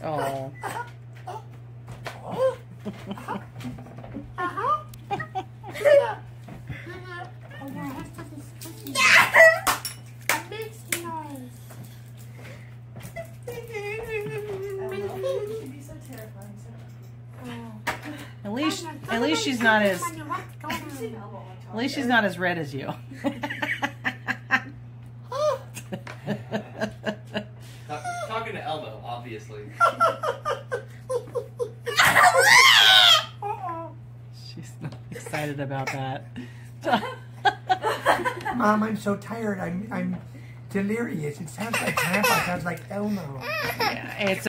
Oh. At least she's not as red as you. Talking to Elmo, obviously. She's not excited about that. Mom, I'm so tired. I'm delirious. It sounds like Grandpa. It sounds like Elmo. Yeah, it's